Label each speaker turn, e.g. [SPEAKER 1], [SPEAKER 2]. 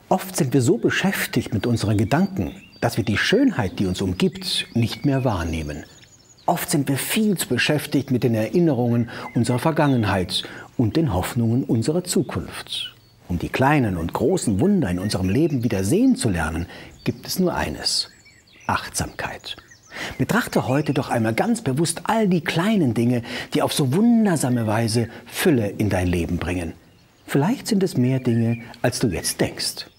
[SPEAKER 1] Oft sind wir so beschäftigt mit unseren Gedanken, dass wir die Schönheit, die uns umgibt, nicht mehr wahrnehmen. Oft sind wir viel zu beschäftigt mit den Erinnerungen unserer Vergangenheit und den Hoffnungen unserer Zukunft. Um die kleinen und großen Wunder in unserem Leben wieder sehen zu lernen, gibt es nur eines: Achtsamkeit. Betrachte heute doch einmal ganz bewusst all die kleinen Dinge, die auf so wundersame Weise Fülle in dein Leben bringen. Vielleicht sind es mehr Dinge, als du jetzt denkst.